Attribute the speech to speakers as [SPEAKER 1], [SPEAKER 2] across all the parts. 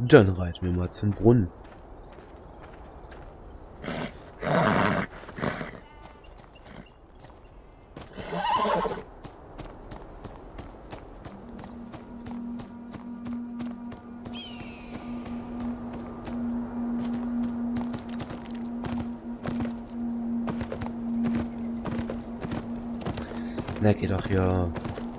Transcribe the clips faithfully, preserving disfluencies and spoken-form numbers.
[SPEAKER 1] Dann reiten wir mal zum Brunnen. Na, geht doch hier.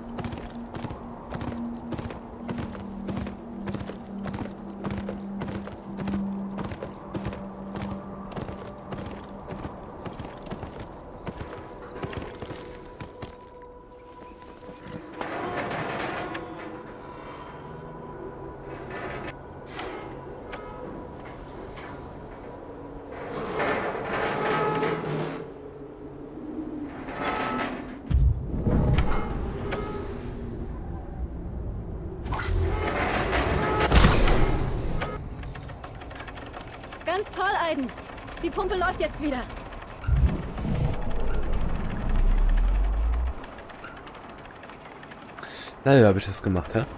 [SPEAKER 2] Ganz toll, Aiden. Die Pumpe läuft jetzt wieder.
[SPEAKER 1] Na ja, habe ich das gemacht, hä?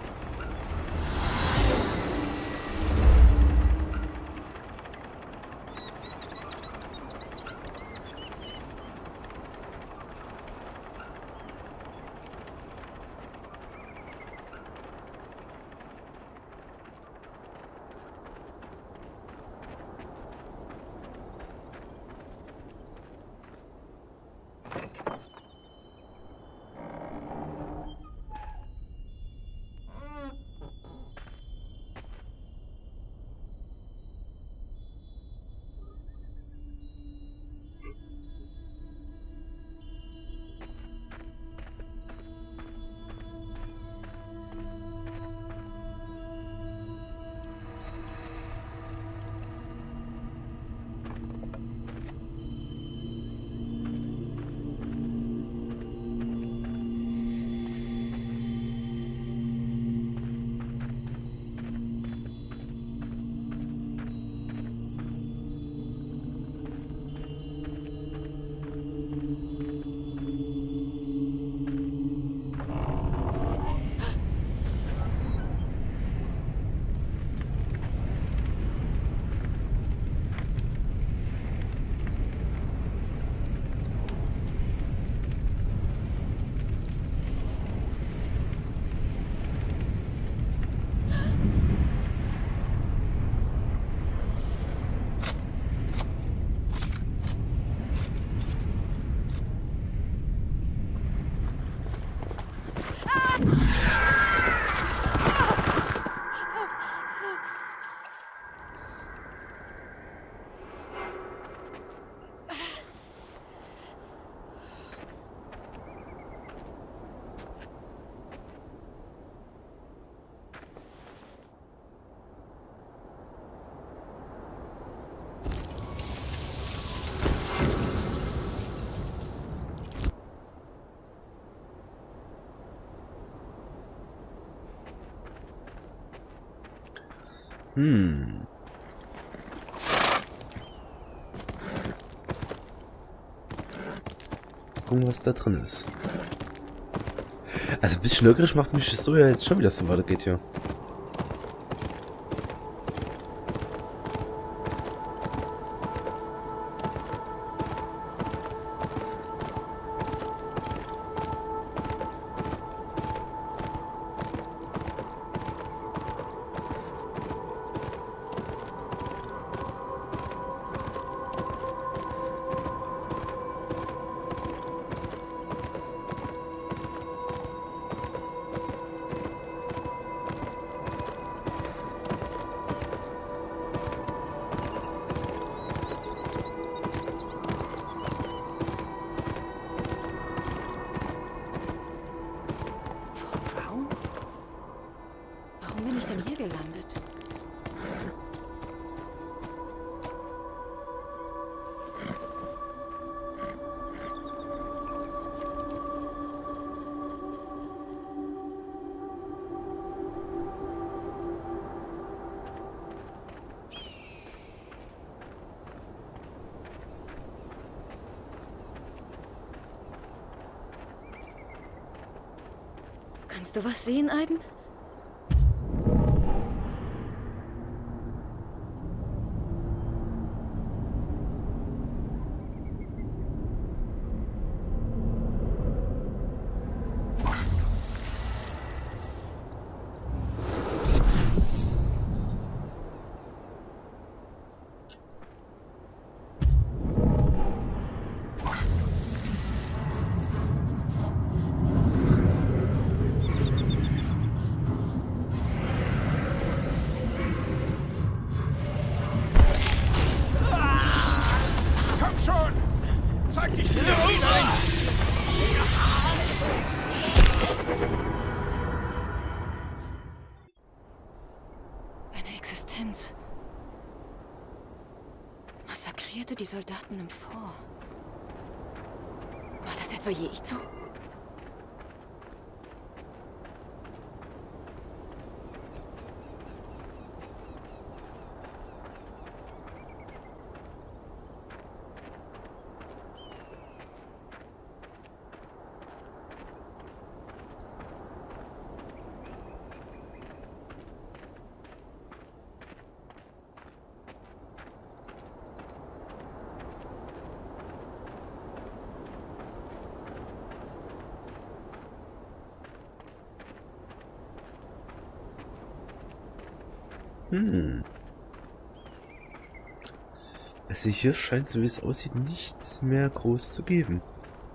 [SPEAKER 1] Hm. Gucken, was da drin ist. Also ein bisschen neugierig macht mich das so ja jetzt schon wieder so weitergeht hier.
[SPEAKER 2] Warum bin ich denn hier gelandet? Kannst du was sehen, Aiden? ignorierte die Soldaten im Fort. War das etwa Jeizo?
[SPEAKER 1] Hm. Also hier scheint, so wie es aussieht, nichts mehr groß zu geben.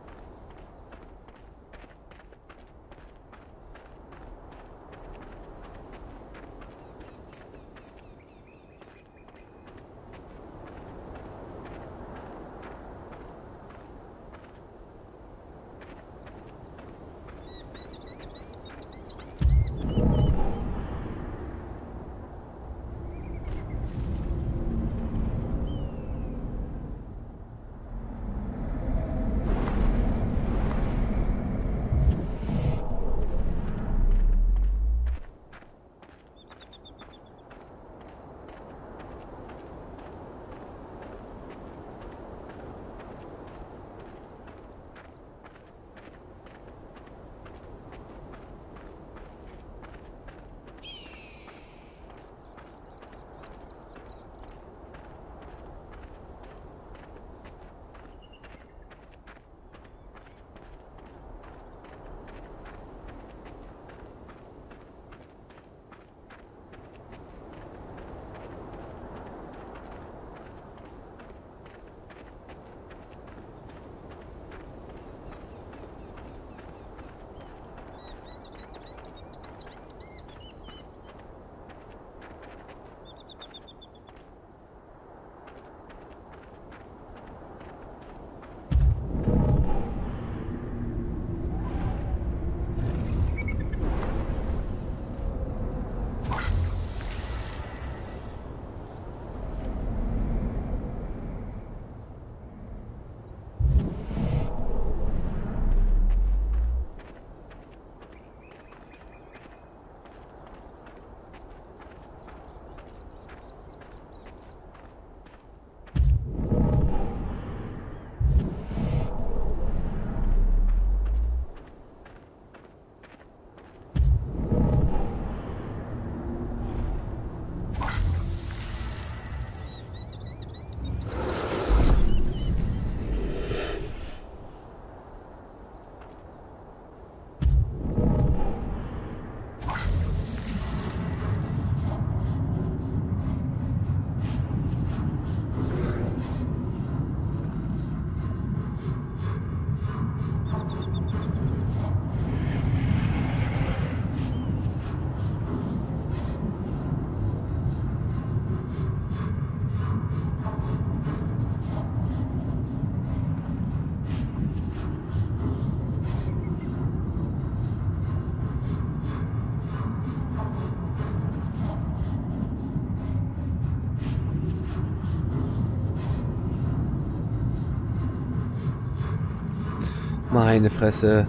[SPEAKER 1] Meine Fresse.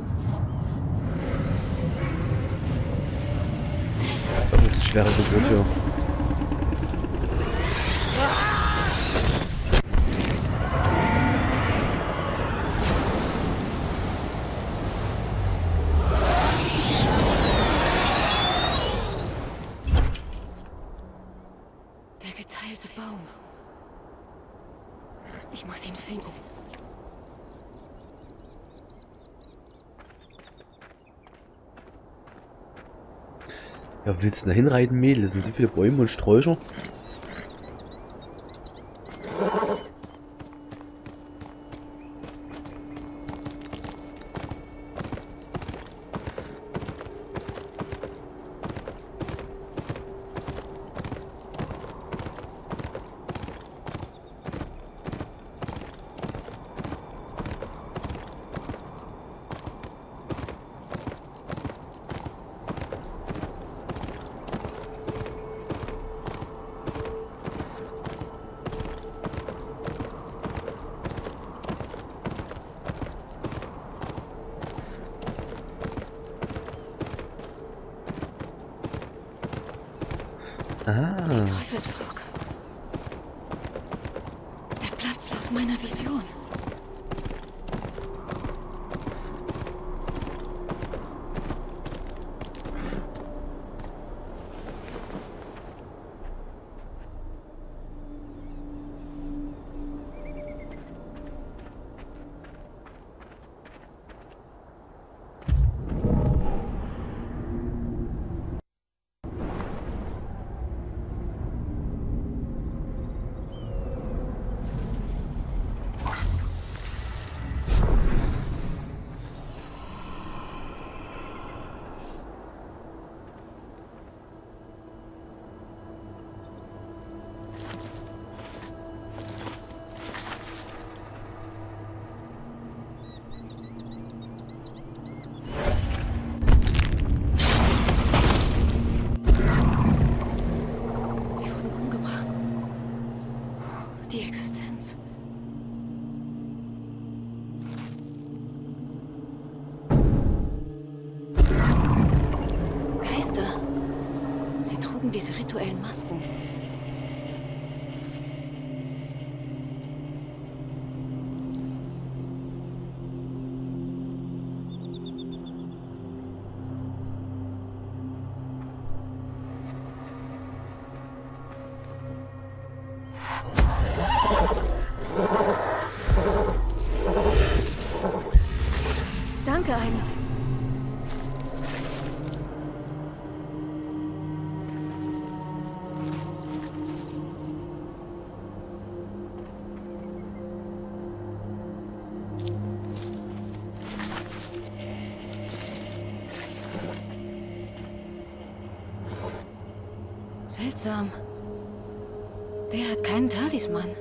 [SPEAKER 1] Das ist eine schwere Geburt hier.
[SPEAKER 2] Der geteilte Baum. Ich muss ihn finden.
[SPEAKER 1] Ja, willst du da hinreiten, Mädel? Das sind so viele Bäume und Sträucher.
[SPEAKER 2] Verdammtes Volk. Der Platz aus meiner Vision. Die Existenz. Geister. Sie trugen diese rituellen Masken. Danke, Aiden. Seltsam. Der hat keinen Talisman.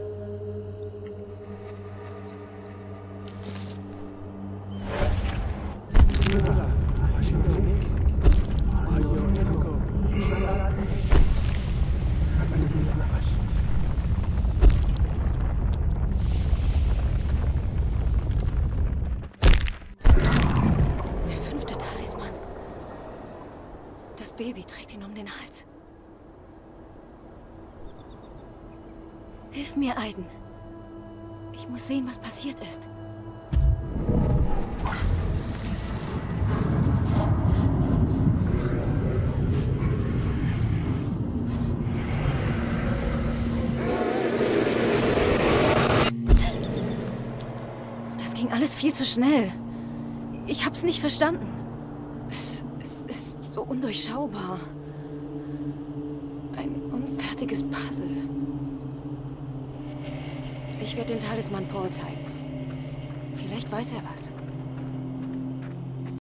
[SPEAKER 2] Der fünfte Talisman. Das Baby trägt ihn um den Hals. Hilf mir, Aiden. Ich muss sehen, was passiert ist. Das ging alles viel zu schnell. Ich hab's nicht verstanden. Es, es ist so undurchschaubar. Ein unfertiges Puzzle. Ich werde den Talisman Paul zeigen. Vielleicht weiß er was.